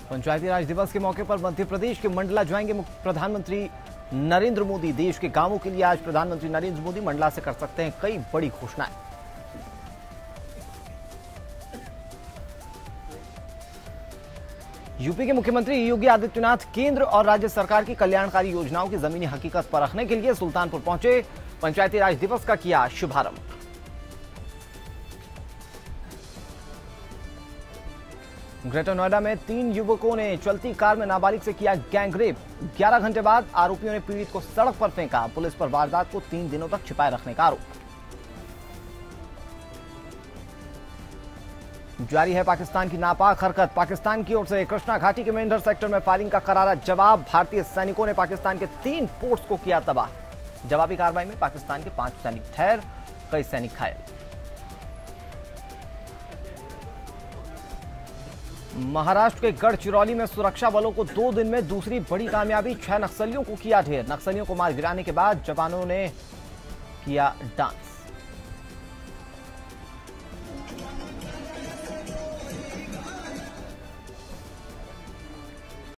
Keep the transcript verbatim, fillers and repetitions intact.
पंचायती राज दिवस के मौके पर मध्य प्रदेश के मंडला जाएंगे प्रधानमंत्री नरेंद्र मोदी। देश के गांवों के लिए आज प्रधानमंत्री नरेंद्र मोदी मंडला से कर सकते हैं कई बड़ी घोषणाएं। यूपी के मुख्यमंत्री योगी आदित्यनाथ केंद्र और राज्य सरकार की कल्याणकारी योजनाओं की जमीनी हकीकत परखने के लिए सुल्तानपुर पहुंचे। पंचायती राज दिवस का किया शुभारंभ। ग्रेटर नोएडा में तीन युवकों ने चलती कार में नाबालिग से किया गैंगरेप। ग्यारह घंटे बाद आरोपियों ने पीड़ित को सड़क पर फेंका। पुलिस पर वारदात को तीन दिनों तक छिपाए रखने का आरोप। जारी है पाकिस्तान की नापाक हरकत। पाकिस्तान की ओर से कृष्णा घाटी के मेंढर सेक्टर में फायरिंग का करारा जवाब। भारतीय सैनिकों ने पाकिस्तान के तीन पोस्ट्स को किया तबाह। जवाबी कार्रवाई में पाकिस्तान के पांच सैनिक ठहर, कई सैनिक घायल। महाराष्ट्र के गढ़चिरौली में सुरक्षा बलों को दो दिन में दूसरी बड़ी कामयाबी। छह नक्सलियों को किया ढेर। नक्सलियों को मार गिराने के बाद जवानों ने किया डांस।